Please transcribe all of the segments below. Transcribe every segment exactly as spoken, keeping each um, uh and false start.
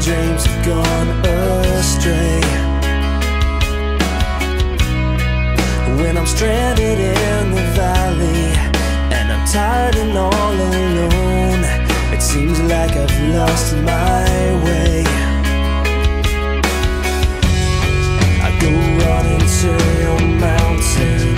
dreams have gone astray. When I'm stranded in the valley and I'm tired and all alone, it seems like I've lost my way. I go running to your mountain,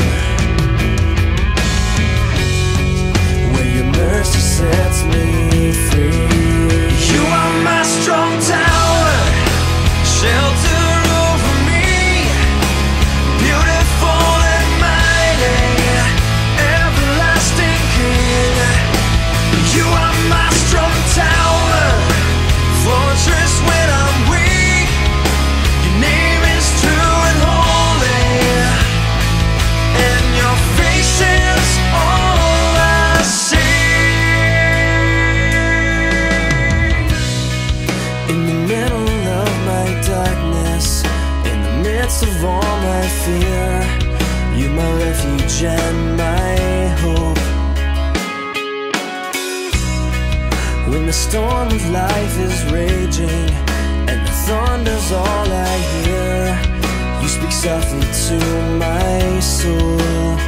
where your mercy sets me free. You are my strong tower, shelter over me, beautiful and mighty, everlasting King. You are my strong tower, fortress when I'm weak. Your name is true and holy, and your face is all I see. In the middle of my darkness, in the midst of all my fear, you're my refuge and my hope. When the storm of life is raging and the thunder's all I hear, you speak softly to my soul.